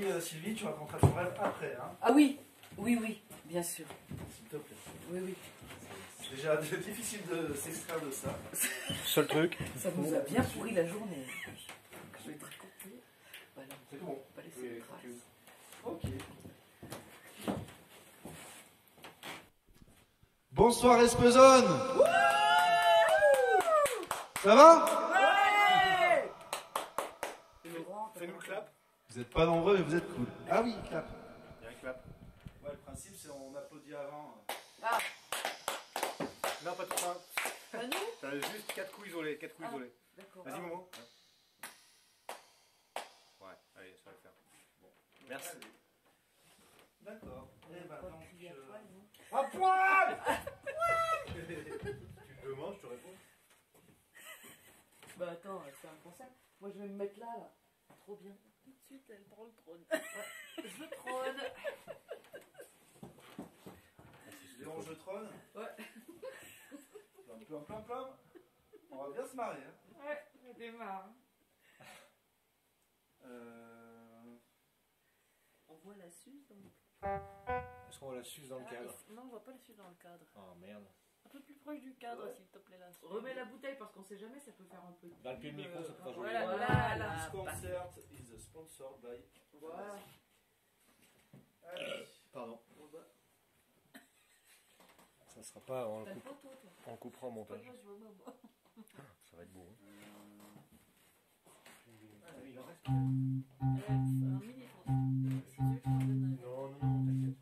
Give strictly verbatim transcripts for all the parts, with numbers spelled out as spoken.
promis, euh, Sylvie, tu raconteras ton rêve après. Hein. Ah oui, oui, oui, bien sûr. S'il te plaît. Oui, oui. C'est déjà difficile de s'extraire de ça. Seul truc. Ça nous a bien pourri la journée. Je vais te raconter. Voilà. C'est bon. On va laisser une trace. Ok. Bonsoir Espezone. Ça va? Ouais. Fais-nous le clap. Vous n'êtes pas nombreux mais vous êtes cool. Ah oui, clap. Il y a un clap. Ouais, le principe c'est on applaudit avant. Ah, Non, pas tout ça. pas nous? T'as juste quatre coups isolés. quatre coups Ah. isolés. D'accord. Vas-y, Momo. Ouais, allez, ça va le faire. Bon. Merci. D'accord. Et bah donc. Il y a euh, poil, non? À poil. Tu me demandes, je te réponds. Bah attends, c'est un concept. Moi je vais me mettre là, là. Trop bien. Tout de suite, elle prend le trône. Je trône. Léon, je trône. Ouais. Plein, plein, plein, plein. On va bien se marrer. Hein. Ouais, ça démarre. Euh... On voit la suce dans le... Est-ce qu'on va la suce dans le cadre? Non, on voit pas la suce dans le cadre. Oh merde. Un peu plus proche du cadre, Ouais. s'il te plaît, là. Remets la bouteille parce qu'on sait jamais, ça peut faire un peu. Dans le pied de micro, ça peut pas jouer. Voilà, Voilà. voilà. This concert is sponsored by. Voilà. Allez. Pardon. Bon, bah, Ça sera pas. On, t'as le une coupe, photo, toi. on le coupera au montage. Moi, je veux moi, moi. Ça va être beau. Hein. Euh, Il en reste. Euh, c'est un mini photo. Si tu veux, je t'en donne un. Non, non, non, t'inquiète.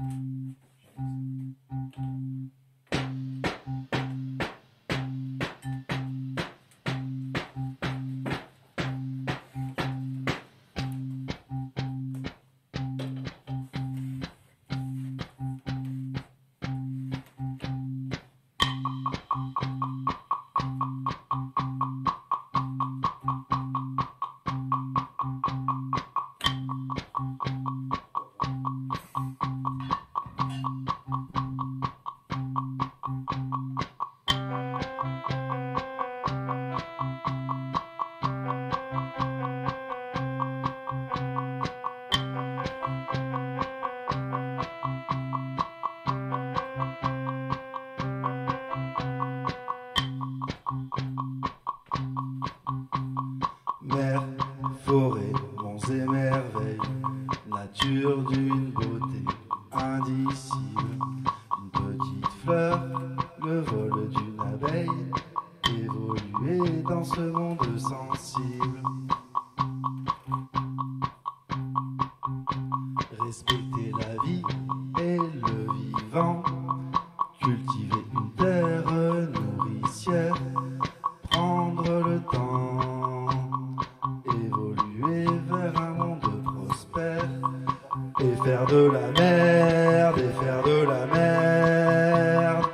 Mer, forêt, monts et merveilles, nature d'une beauté indicible. Une petite fleur, le vol d'une abeille, évoluer dans ce monde sensible. Respecter la vie et le vivant, cultiver une terre nourricière, prendre le temps, évoluer vers un monde prospère, et faire de la merde, et faire de la merde.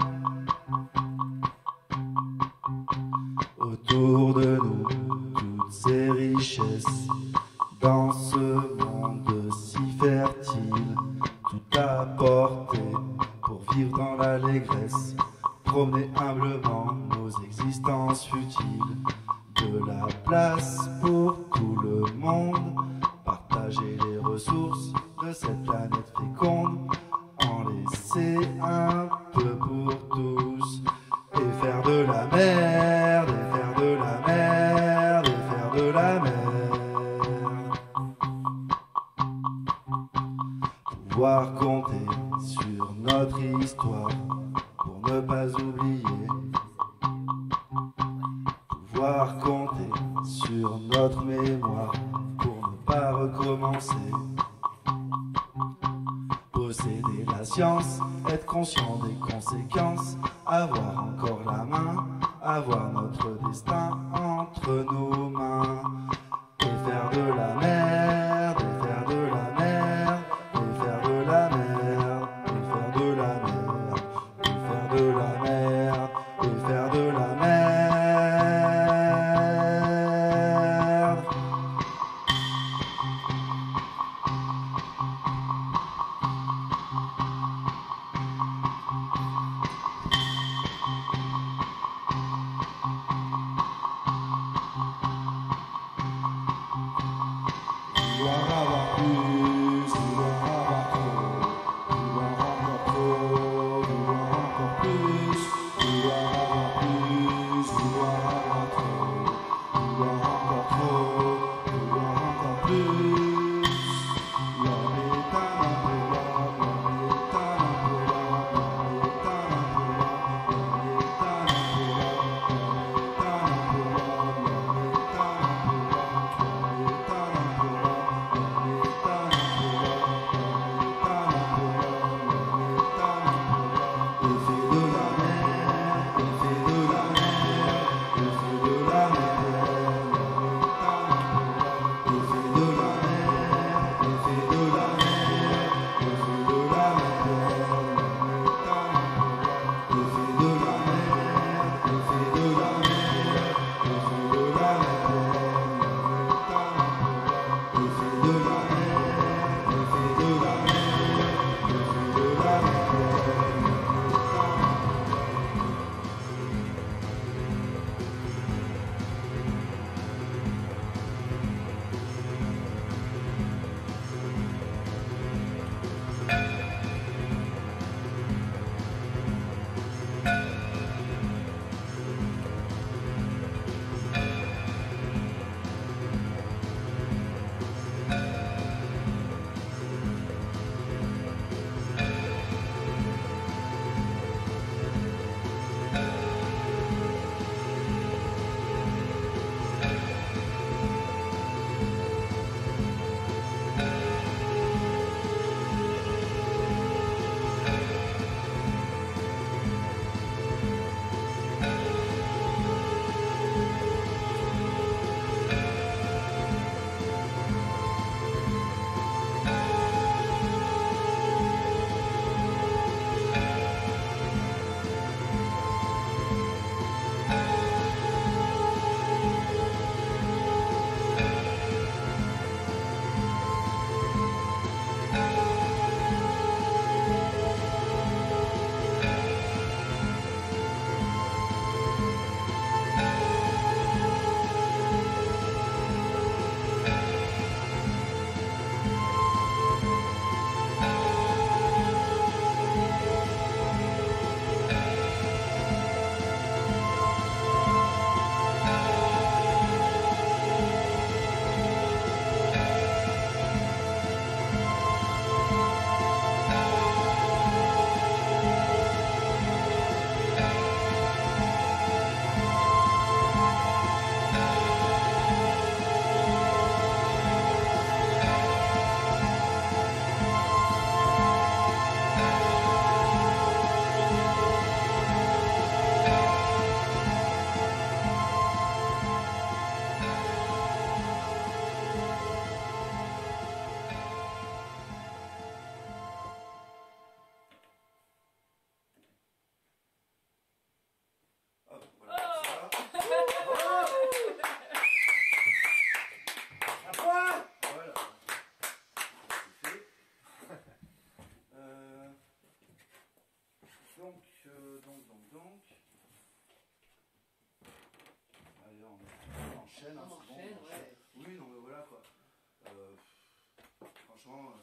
Autour de nous, toutes ces richesses, dans ce monde si fertile, tout apporter pour vivre dans l'allégresse, promener humblement nos existences futiles, de la place pour tout le monde, partager les ressources de cette planète féconde, en laisser un peu pour tous, et faire de la merde, et faire de la merde, et faire de la merde. Pouvoir compter sur notre histoire pour ne pas oublier. Pouvoir compter sur notre mémoire pour ne pas recommencer. Posséder la science, être conscient des conséquences, avoir encore la main, avoir notre destin entre nos mains, et faire de la merde, et faire de la merde, et faire de la merde, et faire de la merde, et faire de la merde, et faire de la merde. Vouloir avoir plus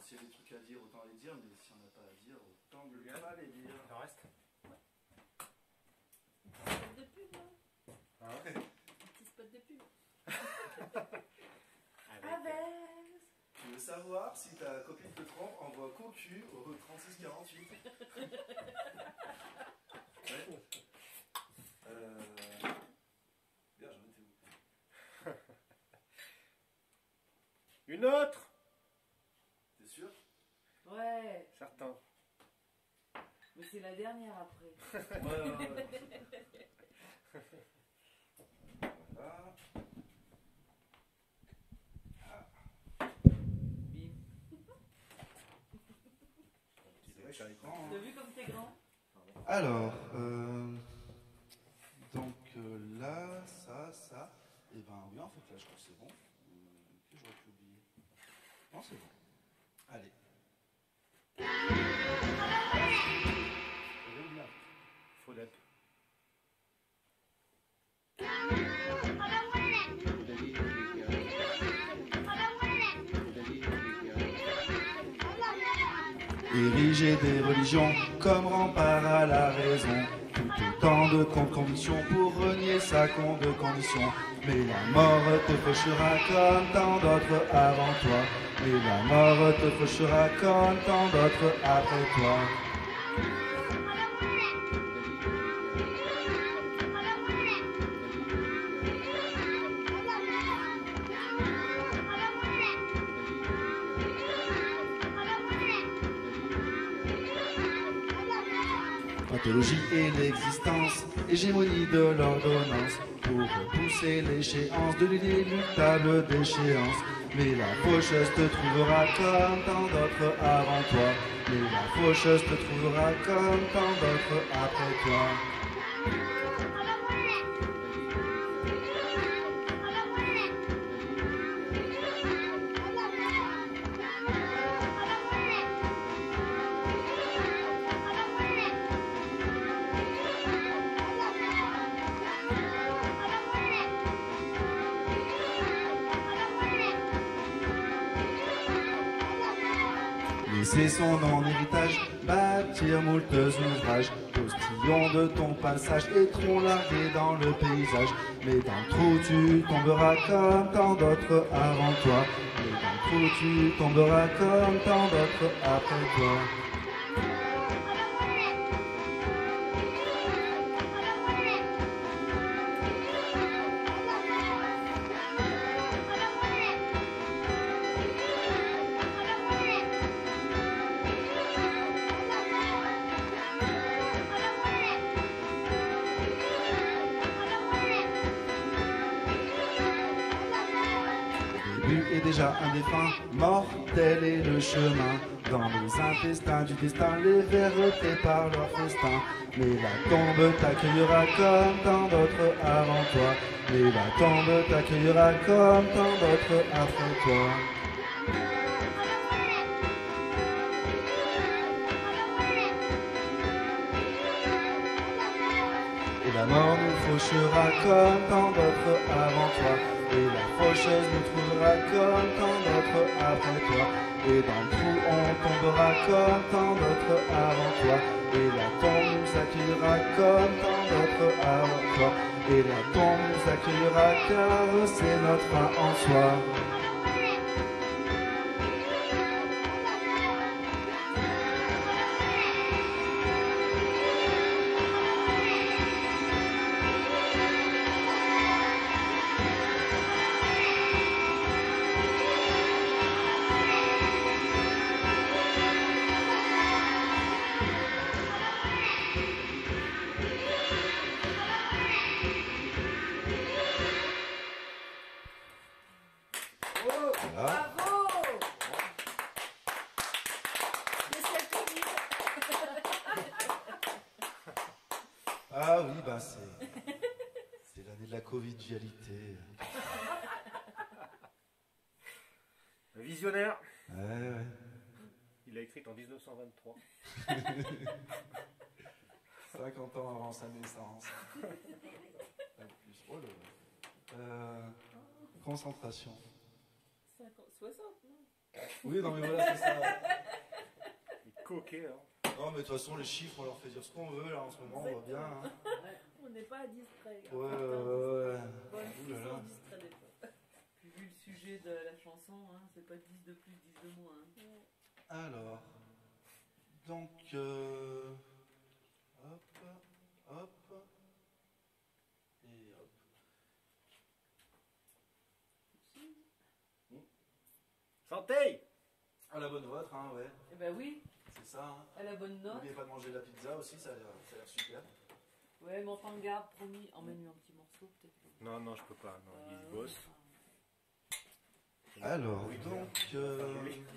s'il y a des trucs à dire, autant les dire, mais si on n'a pas à dire, autant ne pas les dire. Il en reste. Spot de pub, hein. Hein? Un petit spot de pub. Avec, Avec. Tu veux savoir si ta copine te trompe, envoie concu au trente-six quarante-huit. Ouais. Euh... Bien, j'en étais où? Une autre. T'es sûr? Ouais. Certain. Mais c'est la dernière après. Ouais, ouais, ouais. Voilà. Bim. C'est vrai que je suis grand, hein. T'as vu comme t'es grand? Alors, euh, donc euh, là, ça, ça, et ben oui, en fait, là, je crois que c'est bon. Euh, que j'aurais pu oublier. Non, c'est bon. Allez. Faut l'être. Ériger des religions comme rempart à la raison. Tout autant de convictions pour renier sa compte de condition. Mais la mort te fauchera comme tant d'autres avant toi. Mais la mort te fauchera comme tant d'autres après toi. Pathologie et l'existence, hégémonie de l'ordonnance, pour repousser l'échéance de l'inéluctable déchéance. Mais la faucheuse te trouvera comme tant d'autres avant toi. Mais la faucheuse te trouvera comme tant d'autres après toi. Laisser son nom en héritage, bâtir moultes ouvrages, postillons de ton passage, étrons largués dans le paysage. Mais dans le trou tu tomberas comme tant d'autres avant toi. Mais dans le trou tu tomberas comme tant d'autres après toi. Et déjà indéfunt, mortel est le chemin. Dans les intestins du destin, les vers préparent leur festin. Mais la tombe t'accueillera comme tant d'autres avant toi. Mais la tombe t'accueillera comme tant d'autres après toi. Et la mort nous fauchera comme tant d'autres avant toi. Et la faucheuse nous trouvera comme tant d'autres après toi. Et dans le trou on tombera comme tant d'autres avant toi. Et la tombe nous accueillera comme tant d'autres avant toi. Et la tombe nous accueillera car c'est notre fin en soi. Voilà. Bravo! Spécial Covid. Ah oui, bah c'est c'est l'année de la convivialité. Un visionnaire. Ouais, ouais. Il l'a écrite en mille neuf cent vingt-trois. cinquante ans avant sa naissance. Pas plus. Oh là là. Euh, concentration. cinquante, soixante, non? Oui, non, mais voilà, c'est ça. Il coquet, hein. Non, mais de toute façon, les chiffres, on leur fait dire ce qu'on veut, là, en ce moment, on va bien. Hein. Ouais, on n'est pas distrait. Ouais, ouais, ouais. Bon, Ouh là ils là. sont distraits des fois. Puis vu le sujet de la chanson, hein, c'est pas dix de plus, dix de moins. Hein. Alors, donc, euh, hop, hop, et hop. Santé! À la bonne vôtre, hein, ouais, Eh ben oui, c'est ça. Hein. à la bonne note. N'oubliez pas de manger de la pizza aussi, ça a l'air ça a l'air super. Ouais, mais on t'en garde, promis. Emmène-lui un petit morceau, peut-être. Non, non, je peux pas. Non, il Euh, bosse. Alors, Oui, donc, euh,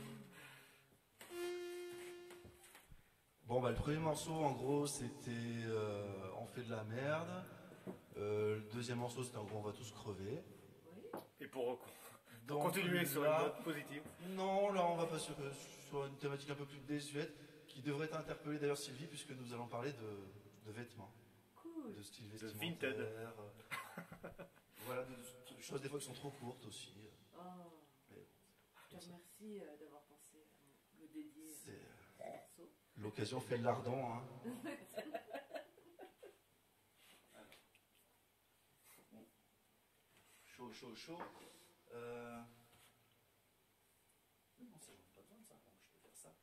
bon, bah, le premier morceau, en gros, c'était euh, On fait de la merde. Euh, le deuxième morceau, c'était en gros On va tous crever. Oui. Et pour Donc, continuer sur une là- note positive. Non, là on va pas sur, sur une thématique un peu plus désuète qui devrait t'interpeller d'ailleurs Sylvie puisque nous allons parler de, de vêtements, Cool. de style De vestimentaire. vintage. euh, voilà, de, de- de choses des fois qui sont trop courtes aussi. Oh, Mais je te remercie euh, d'avoir pensé à me dédier c'est à ce morceau. l'occasion fait le lardon. Hein. Chaud, chaud, chaud. Euh... Non, ça j'en ai pas besoin de ça, donc je peux faire ça.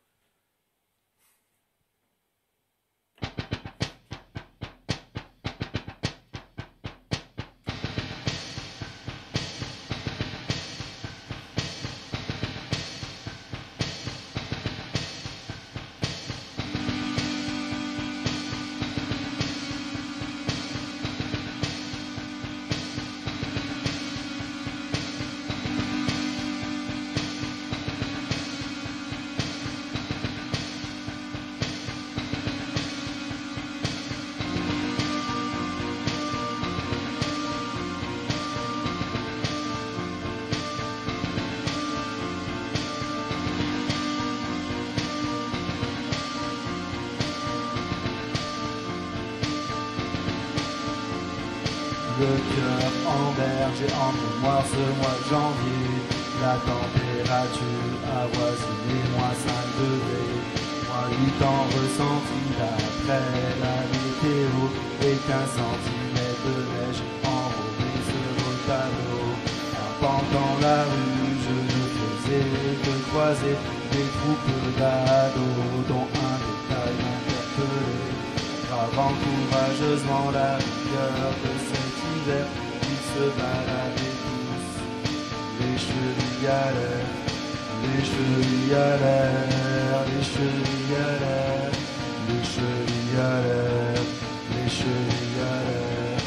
Le cœur en berge et en mémoire ce mois de janvier. La température avoisine les moins cinq degrés. Moins huit ans ressenti d'après la météo. Et quinze centimètres de neige enrobés sur le tableau. Frappant dans la rue, je ne faisais que croiser des troupes d'ados dont un détail m'interpellait. Gravant courageusement la rigueur de cet hiver, ils se baladaient tous, les chevilles à l'air, les chevilles à l'air, les chevilles à l'air, les chevilles à l'air, les chevilles à l'air.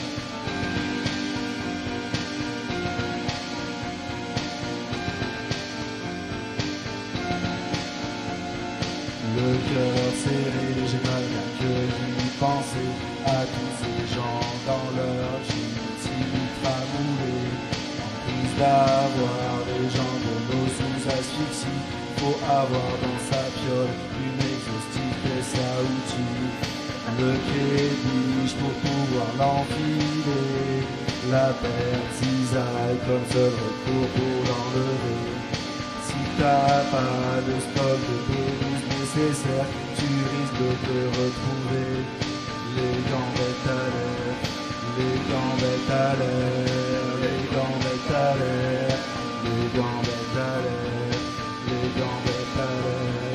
Le cœur serré, j'ai mal bien que d'y penser à tous ces gens dans leur jeans si tramoulés. En plus d'avoir des jambes sous asphyxie, faut avoir dans sa piole une exhaustive pièce à outils. Le kébiche pour pouvoir l'enfiler, la paire cisaille comme seul recours pour l'enlever. Si t'as pas de stock de pelouse nécessaire, tu risques de te retrouver les gambettes à l'air, les gambettes à l'air, les gambettes à l'air, les gambettes à l'air, les gambettes à l'air.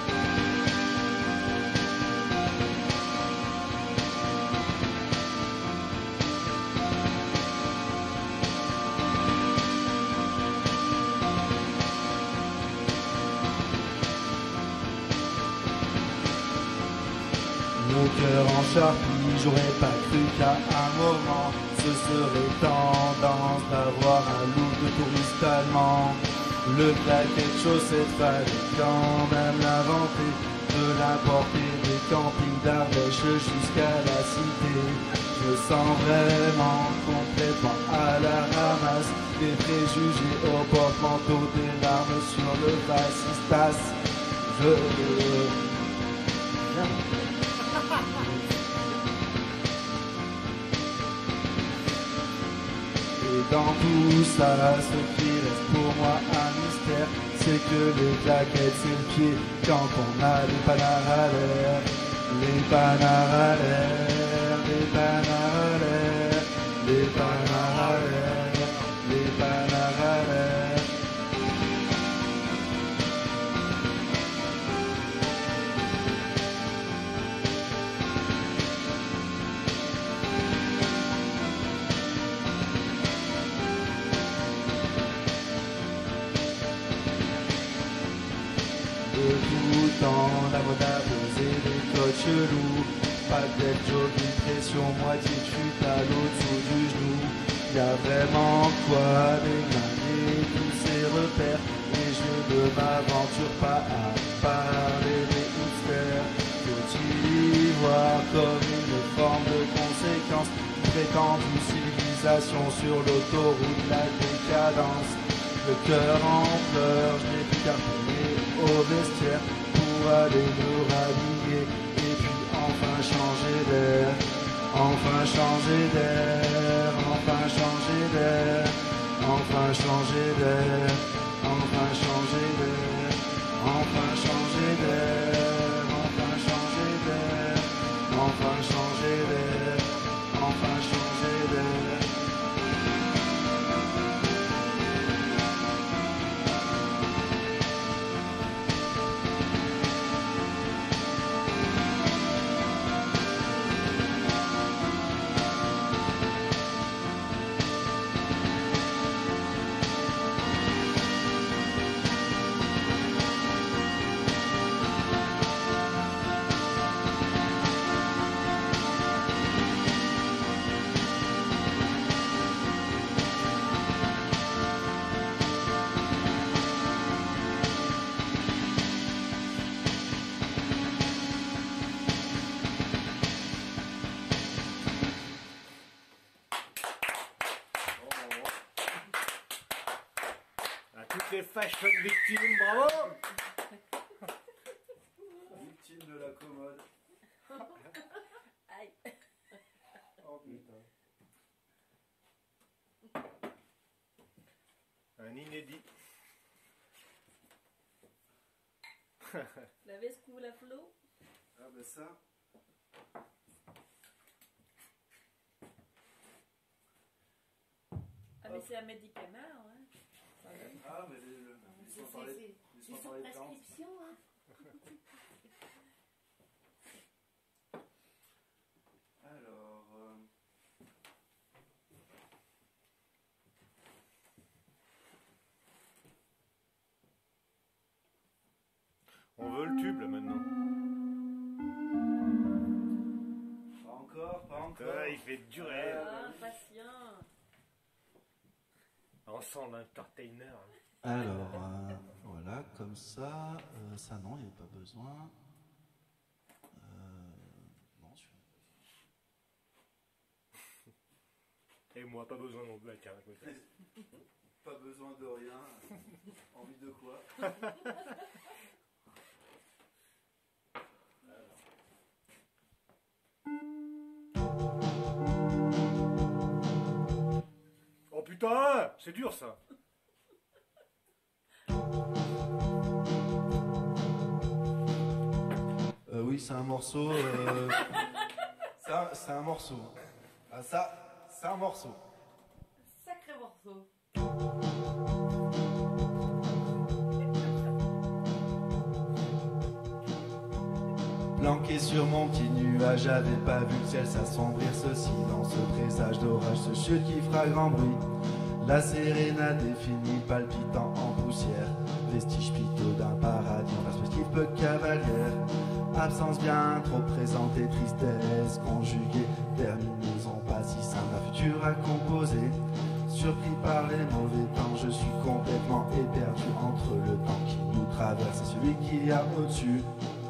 Le cœur en charpie, j'aurais pas cru qu'à un moment ce serait tendance d'avoir un look de touriste allemand. Le claquet de chaussettes fallait quand même l'inventer, de l'importer des campings d'Ardèche jusqu'à la cité. Je sens vraiment complètement à la ramasse, des préjugés au porte-manteau, des larmes sur le fascistas. Je... Et dans tout ça, ce qui reste pour moi un mystère, c'est que les claquettes c'est le pied quand on a les panards à l'air, les panards à l'air, les panards à l'air, les panards à l'air, les panards à l'air. De tout temps, la mode a posé des codes chelous. Pas d'être jogging, pression, moitié de chute à l'au-dessous du genou. Y'a vraiment quoi déglinguer tous ces repères. Et je ne m'aventure pas à parler des hipsters. Faut-il y voir comme une forme de conséquence, une prétendue civilisation sur l'autoroute de la décadence. Le cœur en pleurs, je n'ai plus qu'à retourner au vestiaire pour aller me rhabiller et puis enfin changer d'air, enfin changer d'air, enfin changer d'air, enfin changer d'air, enfin changer d'air, enfin changer d'air, enfin changer d'air, enfin changer d'air, enfin changer d'air. Les fashion victimes, bravo! Victime de la commode. Aïe. Oh putain. Un inédit. La veste couvre la flot. Ah bah ça. Ah mais c'est un médicament, hein. Ah mais le, le, C'est laisse-moi parler, c'est laisse-moi sous parler de danse. prescription, hein. Alors, euh, On veut le tube là maintenant. pas encore, pas encore. Ah, il fait durer. Ah, patient. On sent l'entertainer. Alors, euh, voilà, comme ça, euh, ça non, il n'y avait pas besoin. Euh, non, je... Et moi, pas besoin non plus. Tiens, je me fais. Pas besoin de rien. Envie de quoi? Oh putain, c'est dur ça. Euh, oui, c'est un morceau. Euh... ça, c'est un morceau. Ah, ça, c'est un morceau. Sacré morceau. Planqué sur mon petit nuage, j'avais pas vu le ciel s'assombrir. Ce silence, ce présage d'orage, ce chute qui fera grand bruit. La sérénade est finie, palpitant en poussière. Vestige piteux d'un paradis en perspective peu cavalière. Absence bien trop présente et tristesse conjuguée. Terminaison pas si simple, un futur à composer. Surpris par les mauvais temps, je suis complètement éperdu entre le temps qui nous traverse et celui qu'il y a au-dessus.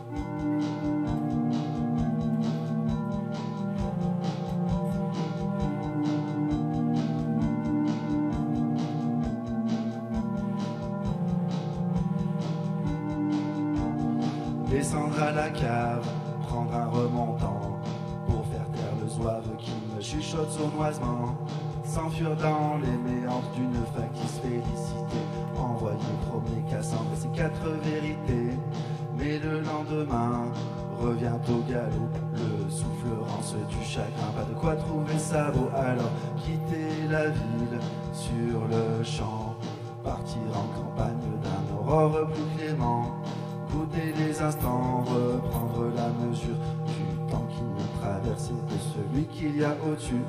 Descendre à la cave, prendre un remontant pour faire taire le zouave qui me chuchote sournoisement. S'enfuir dans les méandres d'une factice félicité, envoyer promener Cassandre quatre vérités. Mais le lendemain revient au galop, le souffle rance du chagrin, pas de quoi trouver sa beau. Alors quitter la ville sur le champ, partir en campagne d'un aurore plus clément, goûter les instants, reprendre la mesure du temps qui nous traverse et de celui qu'il y a au-dessus.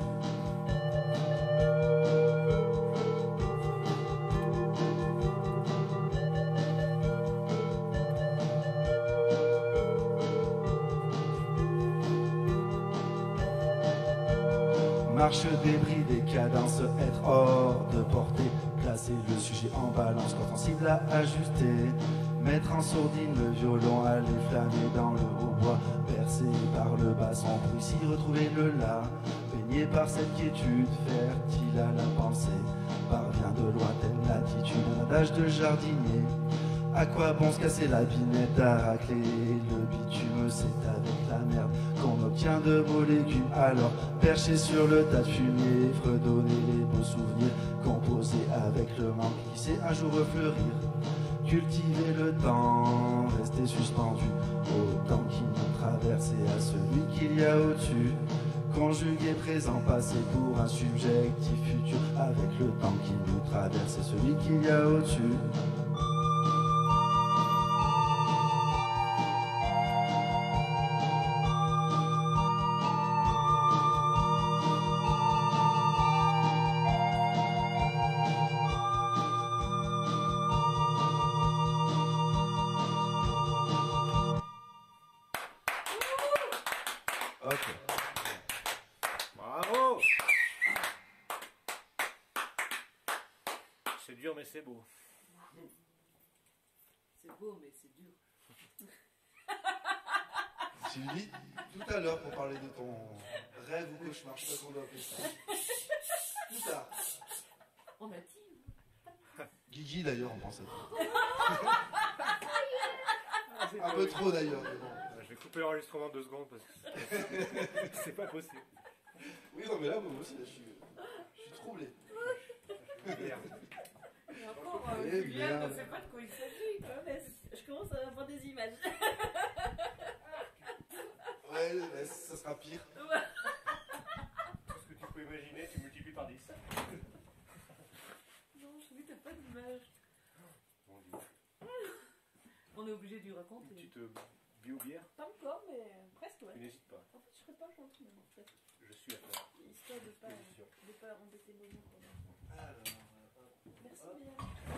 Marche débridée, cadence, être hors de portée, placer le sujet en balance quand on cible à ajuster, mettre en sourdine le violon, aller flâner dans le hautbois, percé par le basson, pour ici retrouver le la, baigné par cette quiétude, fertile à la pensée, parvient de lointaine latitude, un adage de jardinier. À quoi bon se casser la binette à racler le bitume, c'est avec la merde qu'on obtient de beaux légumes. Alors perché sur le tas de fumier, fredonner les beaux souvenirs, composer avec le manque qui sait un jour refleurir. Cultiver le temps, rester suspendu au temps qui nous traverse et à celui qu'il y a au-dessus. Conjuguer présent, passé pour un subjectif futur, avec le temps qui nous traverse et celui qu'il y a au-dessus. Ok. Bravo. C'est dur mais c'est beau. C'est beau, mais c'est dur. Sylvie, tout à l'heure pour parler de ton rêve ou cauchemar, je sais pas qu'on doit appeler ça. Plus tard. On a dit. Guigui d'ailleurs, on pense à toi. Un peu trop d'ailleurs. Mais bon. Je vais couper l'enregistrement deux secondes parce que c'est pas possible. Oui, non, mais là, moi aussi, là, je, suis, je suis troublé. Merde. Et encore, euh, Eh Julien merde. ne sait pas de quoi il s'agit. quoi, mais Je commence à avoir des images. Ouais, ouais, ça sera pire. Tout ce que tu peux imaginer, tu multiplies par dix. Non, je dis, t'as pas d'image. Bon, dis. On est obligé de lui Une raconter. petite euh, bio-bière, Pas encore, mais presque, tu ouais. n'hésites pas. En fait, je serais pas gentil, même, en fait. Je suis à toi. Histoire de pas, Disposition. de pas embêter les gens. quoi. Alors, Merci bien.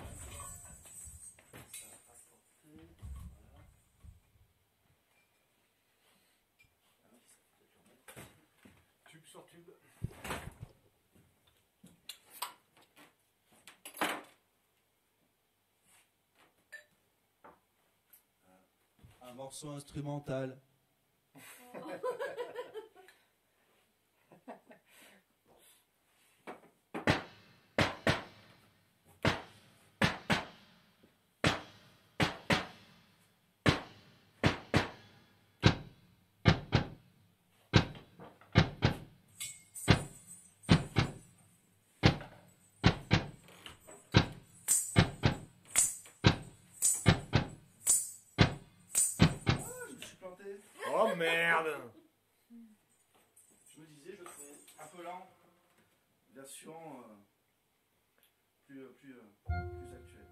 Tube sur tube. un morceau instrumental. Oh merde! Je me disais, je serais un peu lent, version euh, plus, euh, plus, euh, plus actuelle.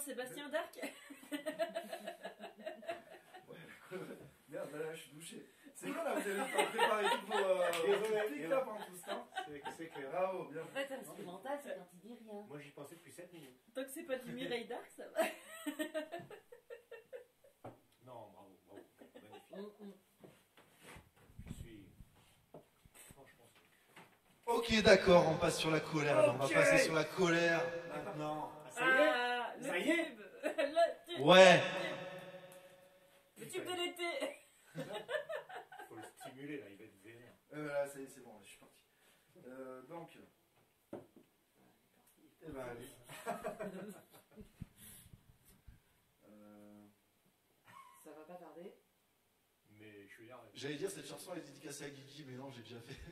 Jean-Sébastien Darc. Merde, là, je suis douché. C'est quoi là, vous avez préparé tout vos euh, trucs là pendant tout ce temps? C'est clair. Bravo, bien. En fait, instrumental, c'est quand il dit rien. Moi j'y pensais depuis sept minutes. Tant que c'est pas du Mireille Darc, ça va. Non, bravo, bravo. Magnifique. Mm, mm. Je suis. Franchement. Ok, d'accord, on passe sur la colère. Alors, on va Ok. passer sur la colère maintenant. Ah, ça y est. Ah, le Ça y est. tube. Le tube. Ouais. Le tube de l'été. Faut le stimuler là, il va être vénère. Euh, là, ça y est, c'est bon, je suis parti. Euh, donc. Eh ben, allez. Euh, Ça va pas tarder. Mais je suis là. J'allais dire cette chanson elle est dédicacée à Guigui, mais non, j'ai déjà fait.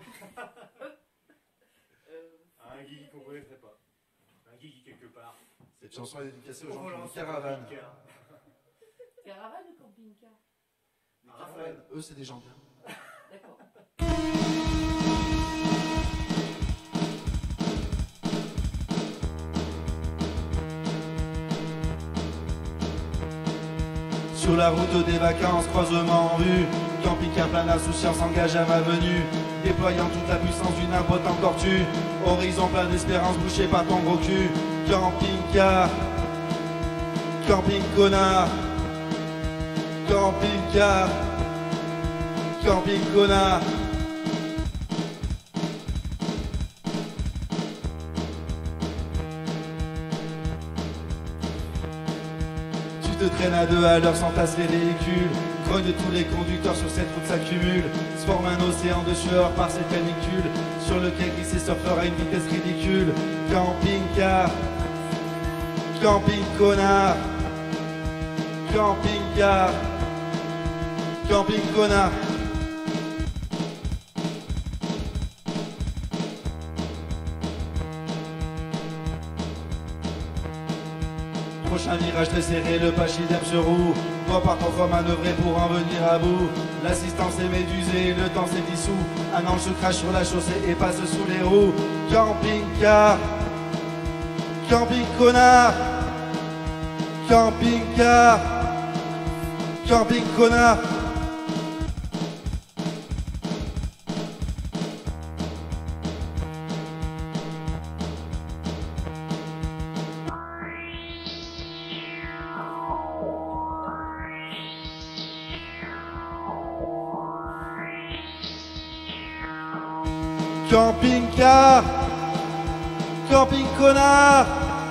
Euh, Un Guigui qu'on connaîtrait pas. Un Guigui quelque part. Cette chanson est dédicacée aux gens Oh, qui ont là, une c'est caravane. camping-car. caravane ou camping-car? Les caravanes, eux, c'est des gens bien. D'accord. Sur la route des vacances, croisement en vue, camping-car plein d'insouciance engage à ma venue, déployant toute la puissance d'une importante tortue, horizon plein d'espérance bouché par ton gros cul, camping-car, camping connard, camping-car, camping connard. Tu te traînes à deux à l'heure sans tasser les véhicules. Grogne de tous les conducteurs sur cette route s'accumule. Se forme un océan de sueur par cette canicule, sur lequel glisser surfeur à une vitesse ridicule. Camping-car, camping connard, camping-car, camping connard. Prochain virage très serré, le pachyderme se roue. Doit par contre manœuvrer pour en venir à bout. L'assistance est médusée, le temps s'est dissous. Un ange se crache sur la chaussée et passe sous les roues. Camping-car, camping connard, camping-car, camping connard. Camping-car, camping connard.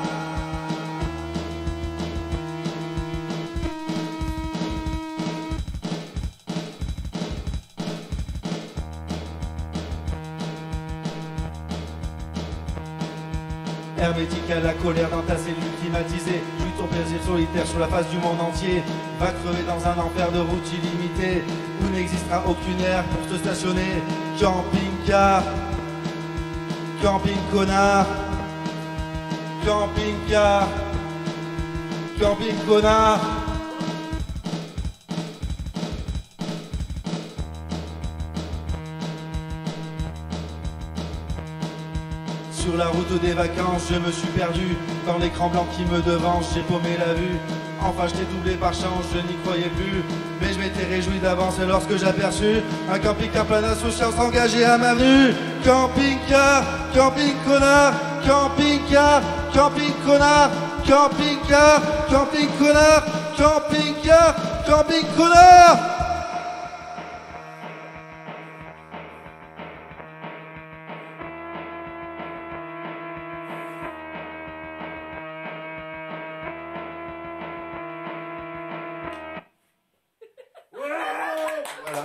Hermétique à la colère dans ta cellule climatisée, puis ton plaisir solitaire sur la face du monde entier. Va crever dans un enfer de route illimitée, où n'existera aucune aire pour te stationner. Camping-car, camping connard, camping-car, camping connard. Sur la route des vacances, je me suis perdu dans l'écran blanc qui me devance, j'ai paumé la vue. Enfin, je t'ai doublé par chance, je n'y croyais plus. Mais je m'étais réjoui d'avance lorsque j'aperçus un camping-car plein d'insouciance engagé à ma venue. Camping-car, camping connard, camping-car, camping connard, camping-car, camping connard, camping-car, camping connard. Voilà.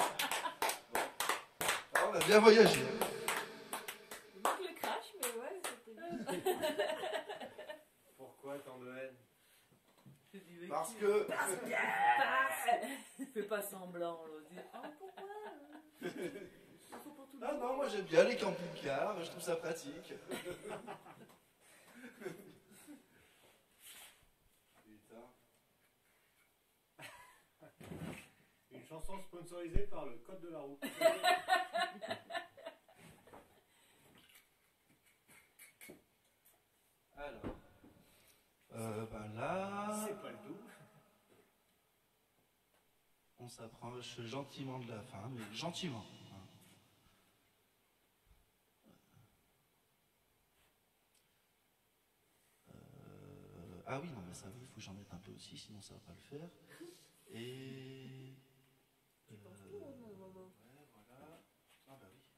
On a bien voyagé. Il manque le crash, mais ouais, c'était bien. Pourquoi tant de haine? Parce que. Parce que. Fais pas semblant, l'autre. Ah, pourquoi Il faut pour tout le Ah monde. non, moi j'aime bien les camping-cars, je trouve ça pratique. Putain. Une chanson sponsorisée par le code de la route. Alors. Euh, bah, Voilà. C'est pas le tout. On s'approche gentiment de la fin, mais gentiment. Euh, ah oui, non, mais ça, il faut que j'en mette un peu aussi, sinon ça va pas le faire. Et... Tu penses tout, hein, à un moment. Ouais, voilà. Ah bah oui.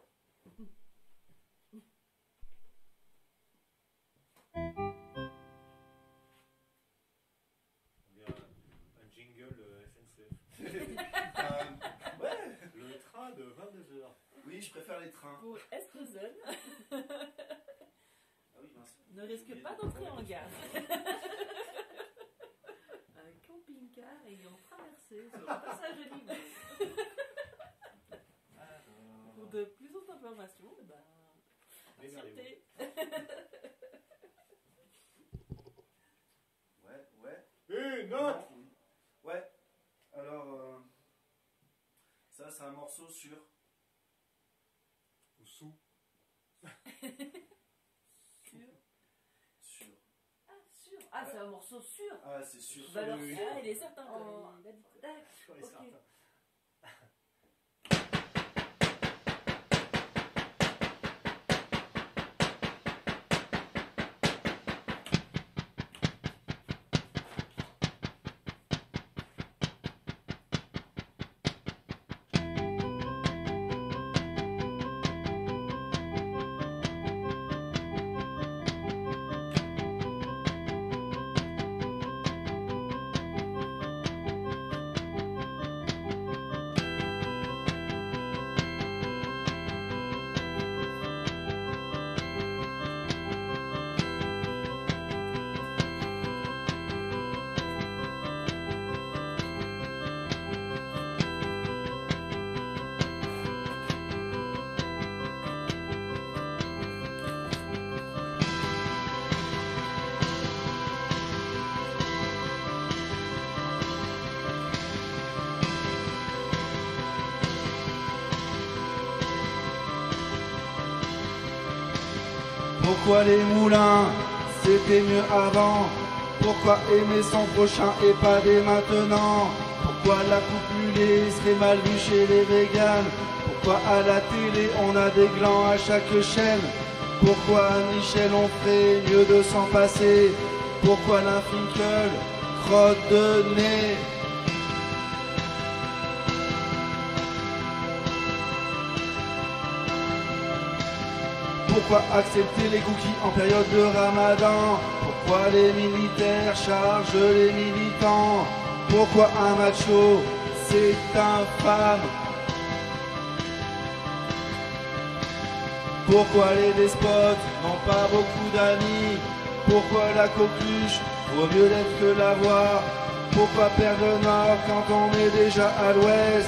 On dirait un, un jingle euh, S N C F. Euh, ouais. Le train de vingt-deux heures. Oui, je préfère les trains. Pour Estrozen, Ah oui, mince. ne risque pas d'entrer en gare. Un camping-car ayant traversé sur le passage de l'hiver. Pour de plus autres informations, eh ben, Démerdez-vous. acceptez. Ouais, ouais. Une note. Oui. Ouais. Alors, euh, ça, c'est un morceau sur... Ou sous. Sur. Sur... Ah, sur. Ah, c'est un morceau sûr. Ah, c'est sur... Bah alors, oui. ah, il est certain. quoi. Oh. Il a dit quoi. Tac, Sur les ok. certains. Pourquoi les moulins, c'était mieux avant? Pourquoi aimer son prochain et pas dès maintenant? Pourquoi la coupe mulet serait mal vue chez les véganes? Pourquoi à la télé on a des glands à chaque chaîne? Pourquoi Michel Onfray, mieux de s'en passer? Pourquoi l'Infinkel, crotte de nez? Pourquoi accepter les cookies en période de ramadan? Pourquoi les militaires chargent les militants? Pourquoi un macho, c'est infâme? Pourquoi les despotes n'ont pas beaucoup d'amis? Pourquoi la coqueluche vaut mieux l'être que l'avoir? Pourquoi perdre le nord quand on est déjà à l'ouest?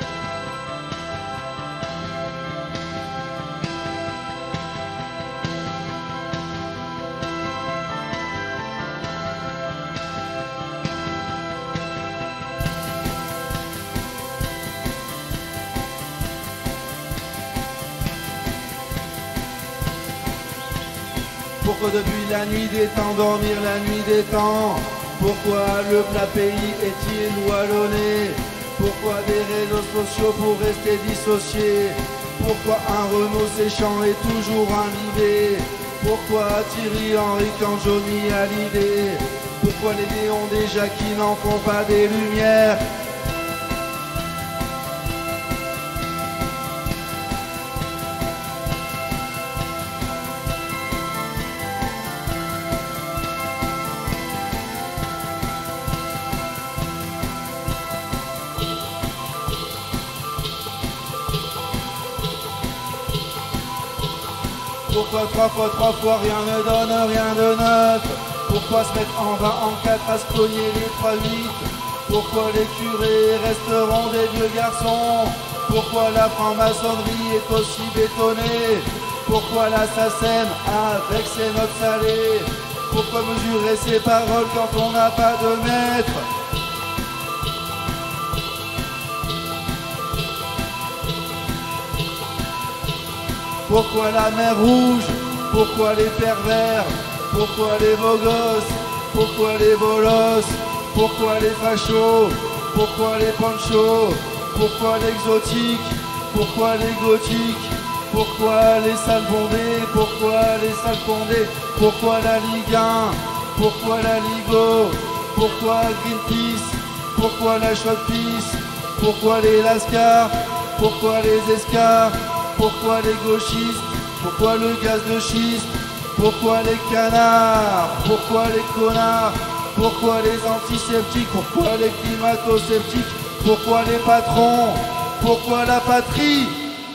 Pourquoi depuis la nuit des temps dormir la nuit des temps? Pourquoi le plat pays est-il wallonné? Pourquoi des réseaux sociaux pour rester dissociés? Pourquoi un Renault séchant est toujours imbibé? Pourquoi Thierry Henry quand Johnny a l'idée? Pourquoi les néons déjà qui n'en font pas des lumières? Pourquoi trois fois, trois fois, rien ne donne rien de neuf? Pourquoi se mettre en vingt, en quatre à se cogner les trois huit? Pourquoi les curés resteront des vieux garçons? Pourquoi la franc-maçonnerie est aussi bétonnée? Pourquoi la SACEM avec ses notes salées? Pourquoi mesurer ses paroles quand on n'a pas de maître? Pourquoi la mer rouge? Pourquoi les pervers? Pourquoi les beaux gosses Pourquoi les bolos? Pourquoi les fachos? Pourquoi les panchos? Pourquoi l'exotique? Pourquoi les gothiques? Pourquoi les salles bondées? Pourquoi les salles bondées? Pourquoi la Ligue un? Pourquoi la Ligo? Pourquoi Greenpeace? Pourquoi la Chouette-Pisse? Pourquoi les Lascars? Pourquoi les escars? Pourquoi les gauchistes? Pourquoi le gaz de schiste? Pourquoi les canards? Pourquoi les connards? Pourquoi les antiseptiques? Pourquoi les climato-sceptiques? Pourquoi les patrons? Pourquoi la patrie?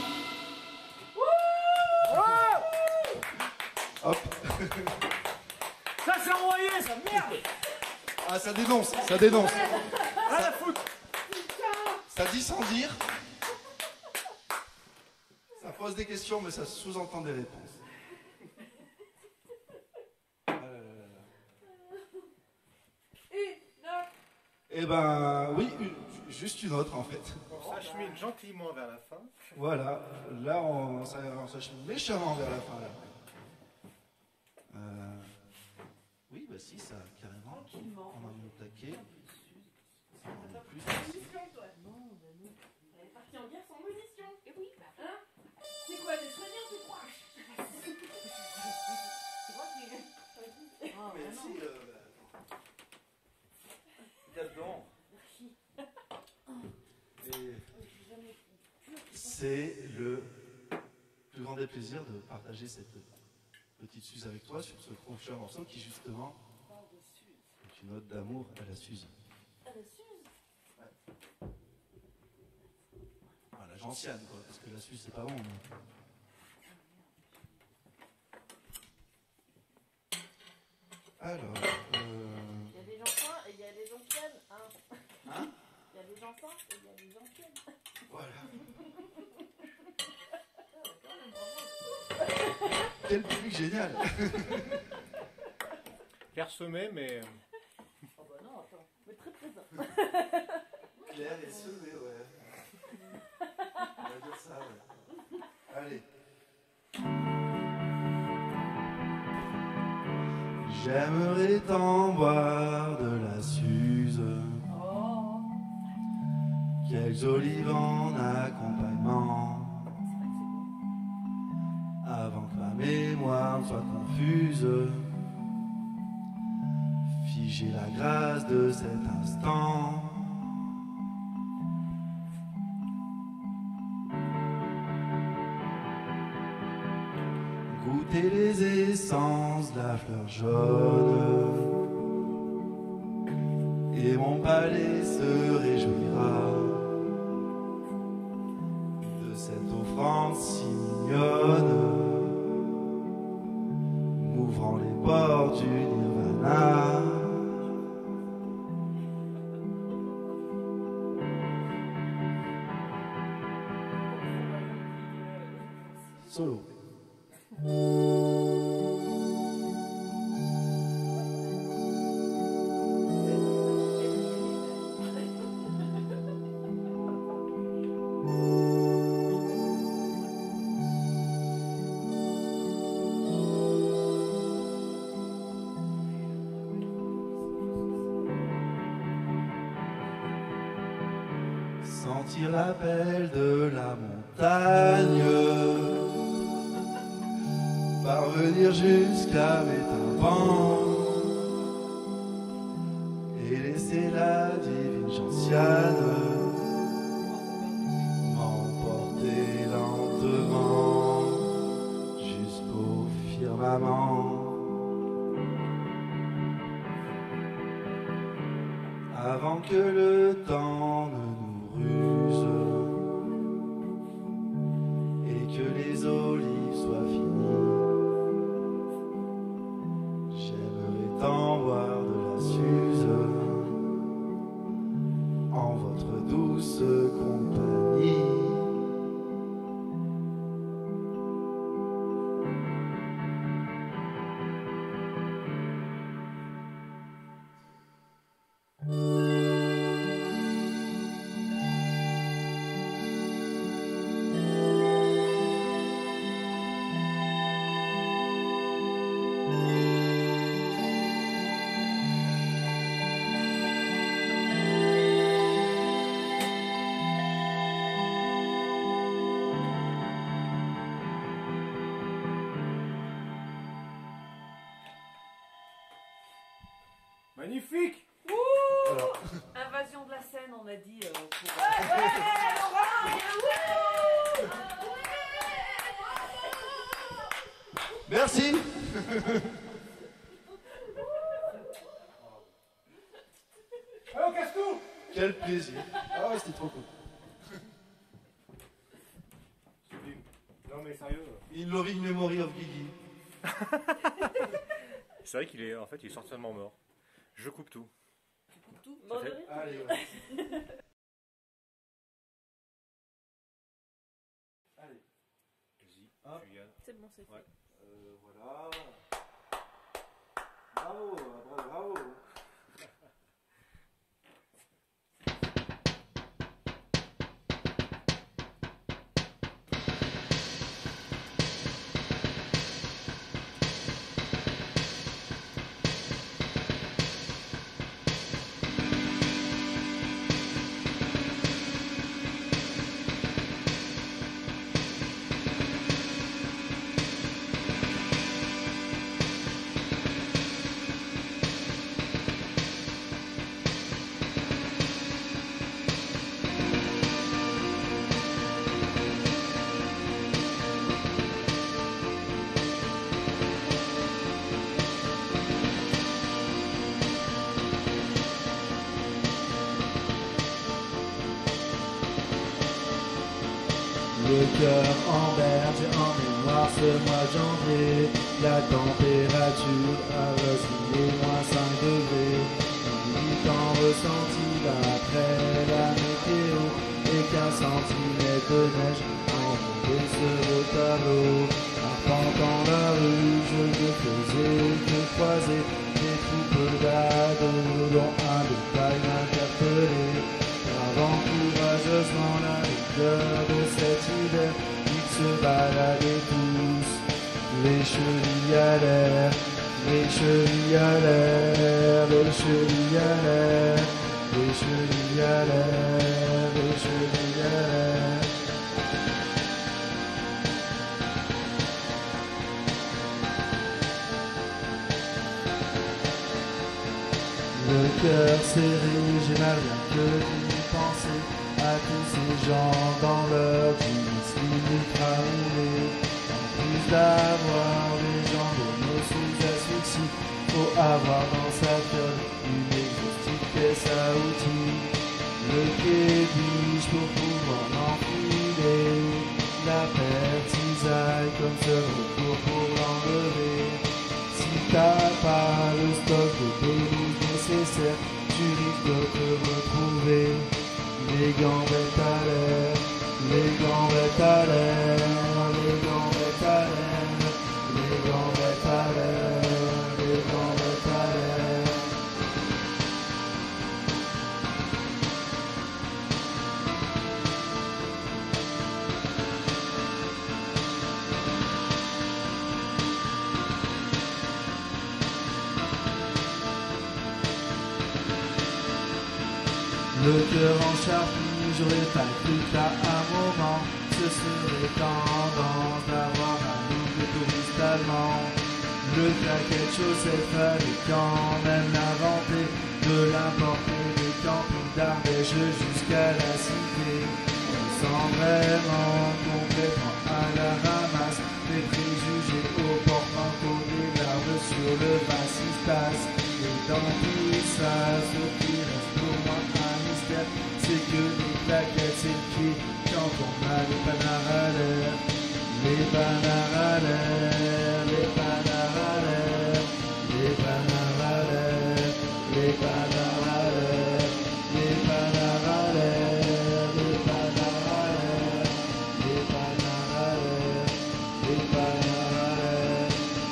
Hop. Ça c'est envoyé, ça, merde. Ah, ça dénonce, ça dénonce. Ah la foutre. Ça dit sans dire. Ça pose des questions, mais ça sous-entend des réponses. Ah là là là là. Eh ben, oui, une- juste une autre en fait. On s'achemine gentiment vers la fin. Voilà, là on, ça- on s'achemine méchamment vers la fin. Là. Euh, oui, bah si, ça, carrément. On a mis au taquet. Ça en est plus. Elle est partie en guerre sans munitions. Et oui, bah, hein? C'est quoi, des soignants, tu crois? Tu crois qu'il Ah, mais si, euh, bah, là-dedans. Et c'est le plus grand des plaisirs de partager cette petite Suze avec toi sur ce prochain morceau qui justement est une ode d'amour à la Suze. À la Suze? Ouais. Ah, la gentiane quoi, parce que la Suze c'est pas bon. Mais... Alors, euh... il y a des enfants et il y a des anciennes. Hein? Hein? Il y a des enfants et il y a des anciennes. Voilà. Quel public génial. Clairsemé, mais... Oh bah non, attends, mais très présent. Claire et semé, ouais. On va dire ça, ouais. Allez. J'aimerais tant boire de la Suze. Oh. Quelques olives en accompagnement. Avant que ma mémoire ne soit confuse, figer la grâce de cet instant. Goûter les essences de la fleur jaune, et mon palais se réjouira de cette offrande si mignonne, m'ouvrant les portes du nirvana. Solo. Sentir l'appel de la montagne, parvenir jusqu'à mes tympans et laisser la divine gentiane m'emporter lentement jusqu'au firmament. Avant que le temps ne nous ruse et que les olives soient finies, j'aimerais tant boire de la Suze en votre douce compagnie. Magnifique. Ouh. Invasion de la scène, on a dit. Euh, pour... ouais, ouais, Laurent. Merci. Allô, casse-tout. Quel plaisir. Ah ouais, c'était trop cool. Non mais sérieux. In loving memory of Guigui. C'est vrai qu'il est, en fait, il est certainement mort. Je coupe tout. Tu coupes tout. Mort de rire. Allez, ouais. Allez. Vas-y, Hop. tu gagnes. C'est bon, c'est fait. Ouais. Euh, voilà. Bravo, bravo, bravo. Le cœur en berge, en mémoire ce mois de janvier. La température a vacillé moins cinq degrés. huit ans ressenti après la météo. Et qu'un centimètre de neige enroulé sur le tableau. Arpentant la rue, je ne faisais que croiser des troupes d'ados dont un détail m'interpellait. Avant courageusement la rigueur de cet hiver, ils se baladaient tous, les chevilles à l'air, les chevilles à l'air, les chevilles à l'air, les chevilles à l'air, les chevilles à l'air. Le cœur serré, j'ai mal rien que d'y penser à tous ces gens dans leur jeans limite raoulés. En plus d'avoir des jambes sous asphyxie, faut avoir dans sa fiole une exhaustive caisse à outils. Le kébiche pour pouvoir m'enfiler, la paire cisaille comme seul recours pour l'enlever. Si t'as pas le stock de pelouse nécessaire, tu risques de te retrouver les gambettes à l'air, les gambettes à l'air, les gambettes à l'air, les gambettes à l'air, les gambettes à l'air. Le cœur en charpie, j'aurais pas cru qu'à un moment ce serait tendance d'avoir un look de touriste allemand. Le claquette chaussette fallait quand même l'inventer, de l'importer des campings d'Ardèche jusqu'à la cité. On sent vraiment complètement à la ramasse, des préjugés au porte-manteau, des larmes sur le bassistas. Et dans tout ça, ce qui reste pour moi un mystère, c'est que les claquettes c'est le pied quand on a les panards à l'air. Les panards à l'air, les panards à l'air, les panards à l'air, les panards à l'air, les panards à l'air, les panards à l'air, les panards à l'air, les panards à l'air.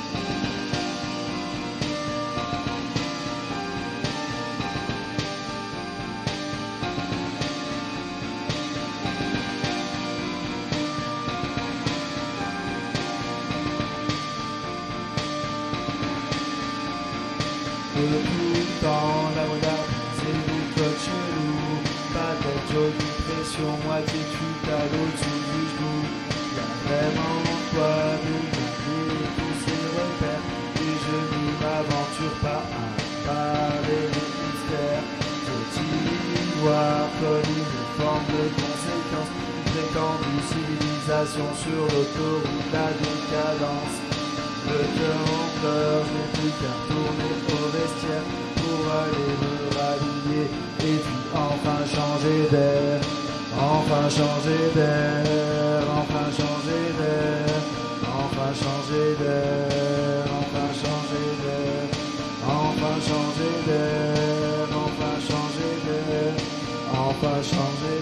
De tout le temps, la regarde, c'est des codes chelous. Pas de jogging, pression, moitié chute à l'au-dessus du genou. Y'a vraiment quoi de garder tous ces repères. Et je ne m'aventure pas à parler. voir comme une forme de conséquence d'une prétendue civilisation sur l'autoroute de la décadence. Le cœur en pleurs, je n'ai plus qu'à retourner au vestiaire pour aller me rhabiller et puis enfin changer d'air, enfin changer d'air, enfin changer d'air, enfin changer d'air, enfin changer d'air, enfin changer d'air, enfin changer d'air, enfin changer